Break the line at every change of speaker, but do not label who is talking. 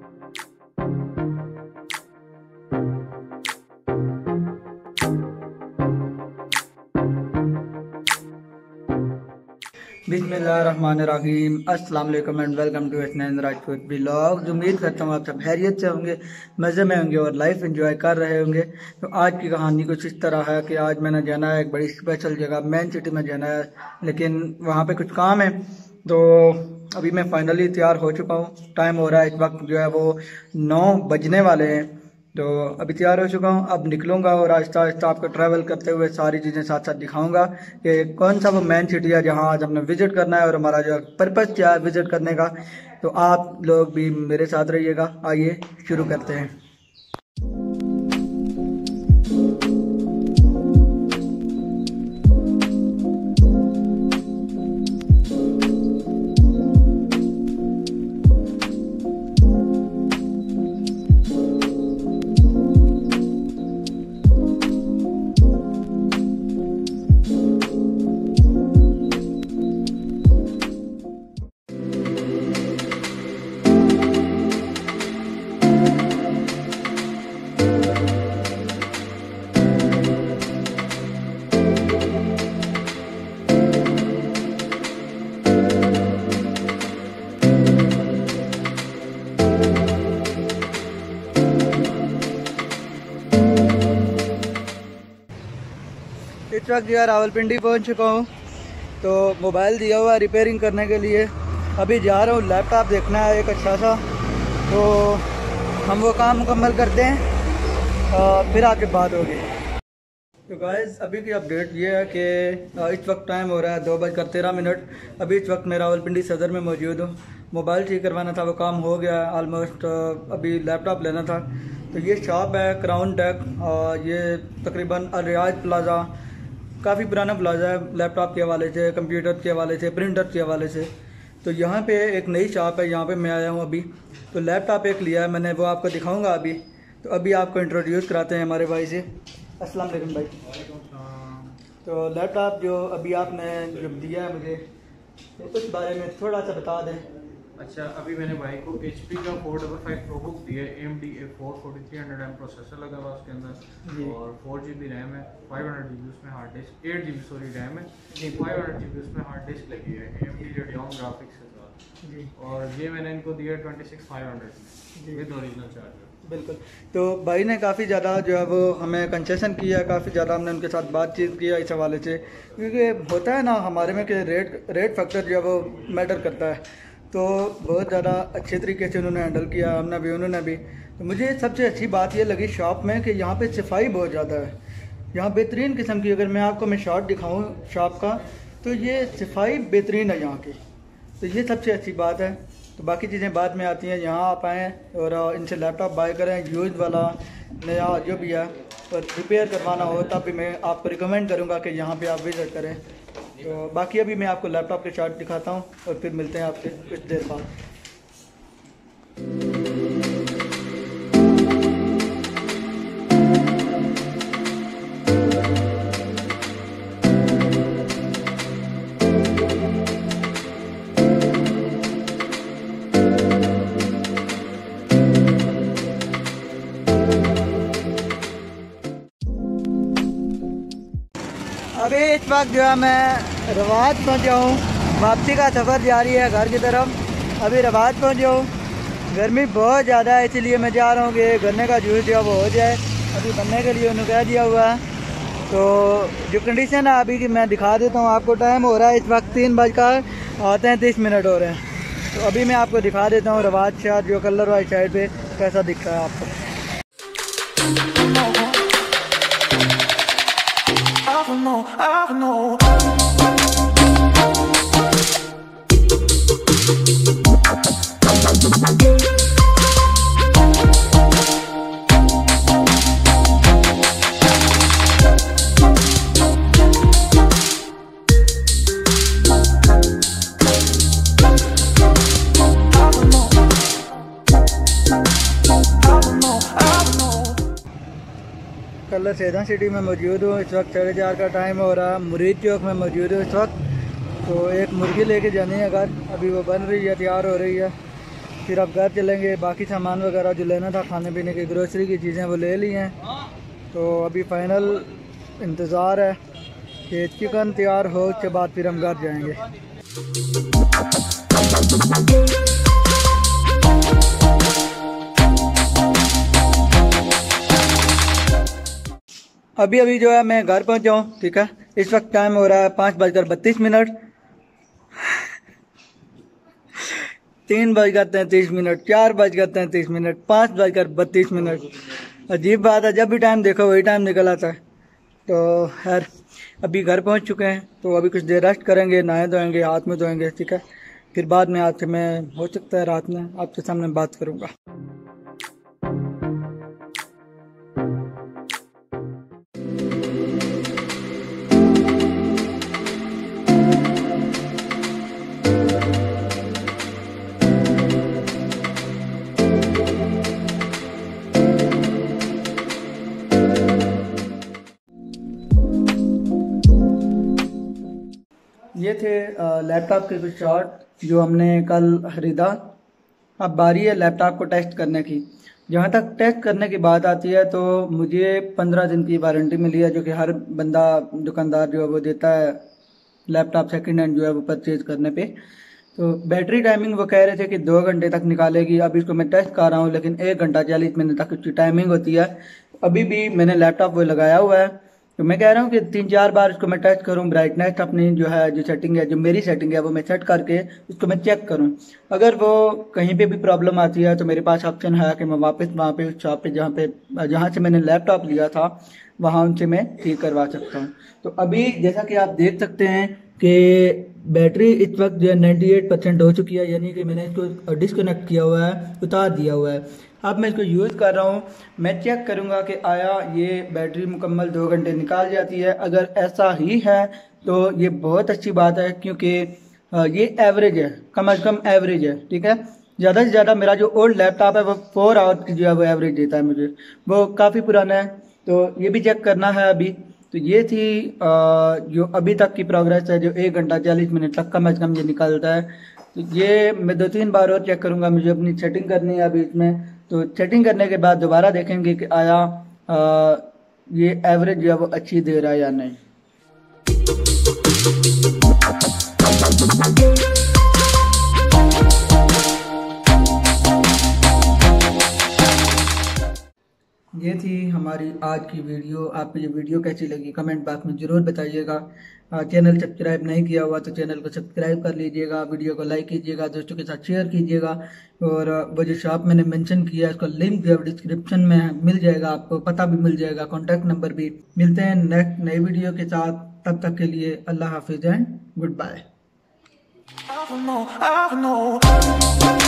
बिस्मिल्लाहिर्रहमानिर्रहीम। अस्सलाम वालेकुम and welcome to Snain Rajput vlogs. उम्मीद करता हूँ आप सब खैरियत से होंगे, मज़े में होंगे और लाइफ एंजॉय कर रहे होंगे। तो आज की कहानी कुछ इस तरह है कि आज मैंने जाना है एक बड़ी स्पेशल जगह, मेन सिटी में जाना है, लेकिन वहाँ पे कुछ काम है। तो अभी मैं फाइनली तैयार हो चुका हूँ। टाइम हो रहा है इस वक्त जो है वो 9 बजने वाले हैं। तो अभी तैयार हो चुका हूँ, अब निकलूंगा और आहिस्ता आहिस्ता आपको ट्रैवल करते हुए सारी चीज़ें साथ साथ दिखाऊंगा कि कौन सा वो मेन सिटी है जहाँ आज हमने विजिट करना है और हमारा जो पर्पज़ क्या है विजिट करने का। तो आप लोग भी मेरे साथ रहिएगा। आइए शुरू करते हैं। इस वक्त जो है रावलपिंडी पहुंच चुका हूं। तो मोबाइल दिया हुआ रिपेयरिंग करने के लिए अभी जा रहा हूं। लैपटॉप देखना है एक अच्छा सा, तो हम वो काम मुकम्मल करते हैं और फिर आके बात होगी। तो गाइस अभी की अपडेट ये है कि इस वक्त टाइम हो रहा है 2:13। अभी इस वक्त मैं रावलपिंडी सदर में मौजूद हूँ। मोबाइल ठीक करवाना था, वो काम हो गया ऑलमोस्ट। अभी लैपटॉप लेना था। तो ये शॉप है क्राउन टेक और ये तकरीबन अल रियाज प्लाज़ा, काफ़ी पुराना प्लाज़ा है लैपटॉप के हवाले से, कंप्यूटर के हवाले से, प्रिंटर के हवाले से। तो यहाँ पे एक नई शॉप है, यहाँ पे मैं आया हूँ अभी। तो लैपटॉप एक लिया है मैंने, वो आपको दिखाऊंगा अभी। तो अभी आपको इंट्रोड्यूस कराते हैं हमारे भाई से। अस्सलाम वालेकुम भाई। तो लैपटॉप जो अभी आपने जब दिया है मुझे, तो उस बारे में थोड़ा सा बता दें।
अच्छा, अभी मैंने भाई को HP का 455 प्रो बुक दिया है। AMD A4 4300M प्रोसेसर लगा हुआ उसके अंदर और 4GB रैम है, 500GB उसमें hard disk, 8GB sorry RAM है, 500GB उसमें हार्ड डिस्क लगी है AMD Radeon ग्राफिक्स के साथ जी। और ये मैंने इनको दिया 26500 विद ओरिजिनल चार्जर। बिल्कुल।
तो भाई ने काफ़ी ज़्यादा जो है वो हमें कंसेशन किया, काफ़ी ज़्यादा हमने उनके साथ बातचीत किया इस हवाले से, क्योंकि होता है ना हमारे में कि रेट फैक्टर जो है वो मैटर करता है। तो बहुत ज़्यादा अच्छे तरीके से उन्होंने हैंडल किया, हमने भी उन्होंने भी। तो मुझे सबसे अच्छी बात ये लगी शॉप में कि यहाँ पे सफाई बहुत ज़्यादा है, यहाँ बेहतरीन किस्म की। अगर मैं आपको शॉट दिखाऊँ शॉप का, तो ये सफाई बेहतरीन है यहाँ की। तो ये सबसे अच्छी बात है। तो बाकी चीज़ें बाद में आती हैं। यहाँ आप आएँ और इनसे लैपटॉप बाय करें, यूज़ वाला नया जो भी है, और रिपेयर करवाना हो तब भी मैं आपको रिकमेंड करूँगा कि यहाँ पे आप विज़िट करें। तो बाकी अभी मैं आपको लैपटॉप के शॉट दिखाता हूँ और फिर मिलते हैं आपसे कुछ देर बाद। अभी इस वक्त जो है मैं रवाज पहुँचा हूँ। वापसी का सफ़र जारी है घर की तरफ। अभी रवाज पहुँचा हूँ। गर्मी बहुत ज़्यादा है, इसलिए मैं जा रहा हूँ कि गन्ने का जूस जो है वो हो जाए। अभी बनने के लिए उन्होंने कह दिया हुआ है। तो जो कंडीशन है अभी की मैं दिखा देता हूँ आपको। टाइम हो रहा है इस वक्त 3:33 हो रहे हैं। तो अभी मैं आपको दिखा देता हूँ रवाज शाह जो कलर वाइज साइड पे कैसा दिख रहा है आपको। I know. Kallar Syedan city में मौजूद हूँ। इस वक्त 4:30 का टाइम हो रहा है। मुरीद चौक में मौजूद हूँ इस वक्त। तो एक मुर्गी लेके जानी है घर, अभी वो बन रही है, तैयार हो रही है। फिर अब घर चलेंगे। बाकी सामान वगैरह जो लेना था खाने पीने की ग्रोसरी की चीज़ें वो ले ली हैं। तो अभी फाइनल इंतज़ार है कि चिकन तैयार हो, उसके बाद फिर हम घर जाएंगे। अभी अभी जो है मैं घर पहुंचा हूँ, ठीक है। इस वक्त टाइम हो रहा है 5:32, 3:33, 4:33, 5:32। अजीब बात है, जब भी टाइम देखो वही टाइम निकल आता है। तो खैर अभी घर पहुंच चुके हैं, तो अभी कुछ देर रेस्ट करेंगे, नहाए धोएंगे, हाथ में धोएंगे, ठीक है। फिर बाद में आज मैं हो सकता है रात में आपके सामने बात करूँगा। ये थे लैपटॉप के कुछ शॉट जो हमने कल ख़रीदा। अब बारी है लैपटॉप को टेस्ट करने की। जहाँ तक टेस्ट करने की बात आती है तो मुझे 15 दिन की वारंटी मिली है, जो कि हर बंदा दुकानदार जो है वो देता है लैपटॉप सेकंड हैंड जो है वो परचेज करने पे। तो बैटरी टाइमिंग वो कह रहे थे कि 2 घंटे तक निकालेगी। अभी इसको मैं टेस्ट कर रहा हूँ, लेकिन 1 घंटा 40 मिनट तक उसकी टाइमिंग होती है। अभी भी मैंने लैपटॉप वो लगाया हुआ है, तो मैं कह रहा हूँ कि 3-4 बार इसको मैं टेस्ट करूँ। ब्राइटनेस अपनी जो है, जो सेटिंग है, जो मेरी सेटिंग है वो मैं सेट करके इसको मैं चेक करूँ। अगर वो कहीं पे भी प्रॉब्लम आती है तो मेरे पास ऑप्शन है कि मैं वापस वहाँ पे उस शॉप पे जहाँ से मैंने लैपटॉप लिया था वहाँ उनसे मैं ठीक करवा सकता हूँ। तो अभी जैसा कि आप देख सकते हैं कि बैटरी इस वक्त जो है 98% हो चुकी है, यानी कि मैंने इसको डिस्कनेक्ट किया हुआ है, उतार दिया हुआ है। अब मैं इसको यूज़ कर रहा हूँ, मैं चेक करूँगा कि आया ये बैटरी मुकम्मल 2 घंटे निकाल जाती है। अगर ऐसा ही है तो ये बहुत अच्छी बात है, क्योंकि ये एवरेज है, कम से कम एवरेज है, ठीक है। ज़्यादा से ज़्यादा मेरा जो ओल्ड लैपटॉप है वो 4 आवर्स की जो है वो एवरेज देता है मुझे, वो काफ़ी पुराना है। तो ये भी चेक करना है अभी। तो ये थी जो अभी तक की प्रोग्रेस है, जो 1 घंटा 40 मिनट तक कम से कम ये निकलता है। तो ये मैं 2-3 बार और चेक करूँगा, मुझे अपनी सेटिंग करनी है अभी इसमें। तो सेटिंग करने के बाद दोबारा देखेंगे कि आया ये एवरेज जो है वो अच्छी दे रहा है या नहीं। ये थी हमारी आज की वीडियो। आपको ये वीडियो कैसी लगी कमेंट बॉक्स में ज़रूर बताइएगा। चैनल सब्सक्राइब नहीं किया हुआ तो चैनल को सब्सक्राइब कर लीजिएगा, वीडियो को लाइक कीजिएगा, दोस्तों के साथ शेयर कीजिएगा। और वो जो शॉप मैंने मेंशन किया है उसका लिंक भी डिस्क्रिप्शन में मिल जाएगा, आपको पता भी मिल जाएगा, कॉन्टैक्ट नंबर भी। मिलते हैं नेक्स्ट नई वीडियो के साथ, तब तक के लिए अल्लाह हाफिज़ एंड गुड बाय।